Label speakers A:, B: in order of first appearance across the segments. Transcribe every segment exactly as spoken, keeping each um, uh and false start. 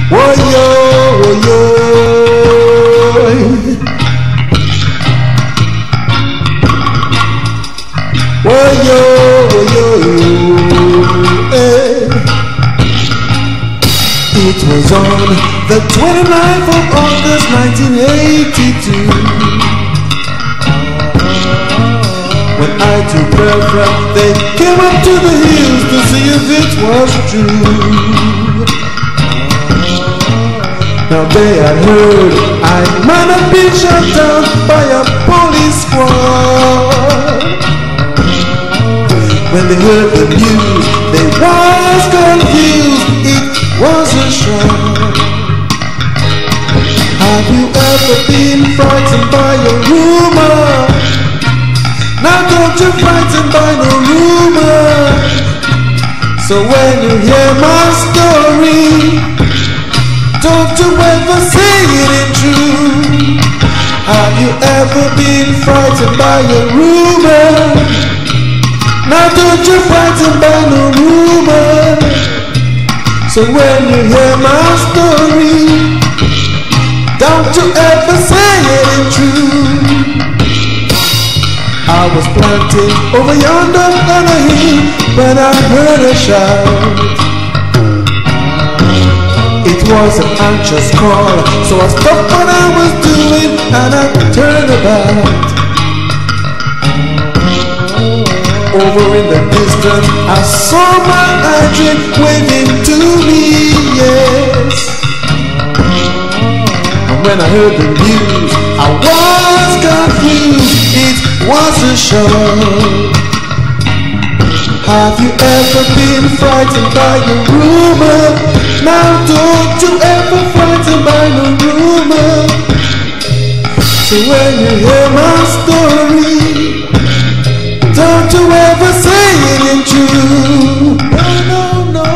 A: Woyo, woyo. Woyo, woyo, eh. It was on the twenty-ninth of August nineteen eighty-two when I took her friend, they came up to the hills to see if it was true. Now they had heard I might have been shot down by a police squad. When they heard the news, they was confused. It was a shock. Have you ever been frightened by a rumor? Now don't you frightened by no rumor. So when you hear my story, don't you ever say it ain't true. Have you ever been frightened by a rumor? Now don't you frightened by no rumor. So when you hear my story, don't you ever say it ain't true. I was planted over yonder on a hill when I heard a shout. It was an anxious call, so I stopped what I was doing and I turned about. Over in the distance, I saw my hydrant waving to me, yes. And when I heard the news, I was confused. It was a shock. Have you ever been frightened by a rumor? Now don't you ever frightened by no rumor. So when you hear my story, don't you ever say it ain't true. No, no, no.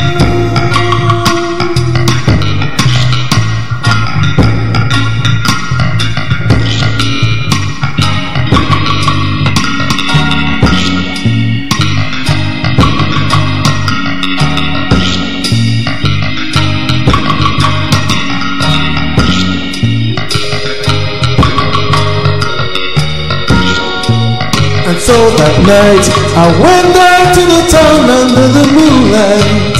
A: And so that night I went down to the town under the moonlight.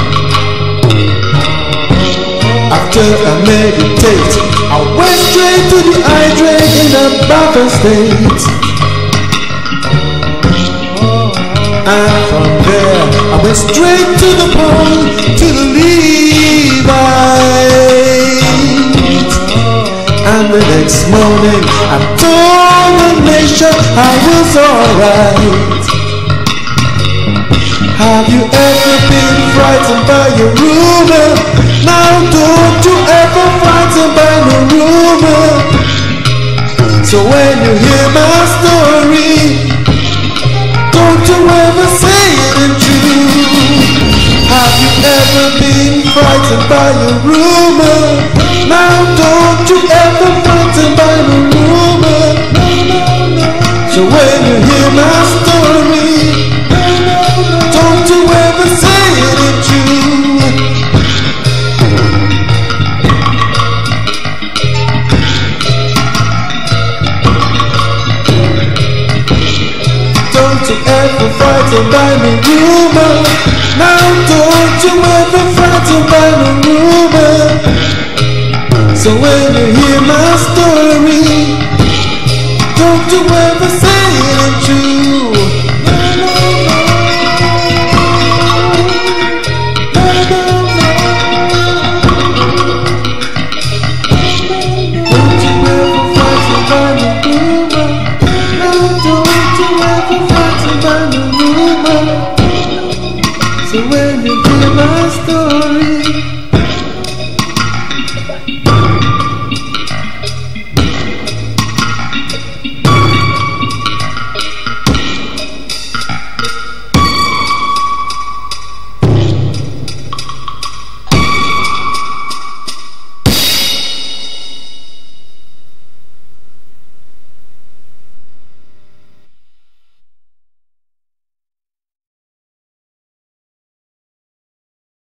A: After I meditate, I went straight to the hydrant in a bathing state. And from there I went straight to the pond, to the Levite. And the next morning I told the nation I was alright. Have you ever been frightened by a rumor? Now don't you ever frightened by no rumor. So when you hear my story, don't you ever say it ain't true. Have you ever been frightened by a rumor? Now don't you ever frightened by no rumor. So when you hear my story, don't you ever say it ain't true. Don't you ever frightened by no rumor. Now don't you ever frightened by no rumor. So when you hear my story, don't you ever say it ain't true. No, no, no. Don't you ever frightened by no rumor. No, don't you ever frightened by no rumor. So when you hear my story,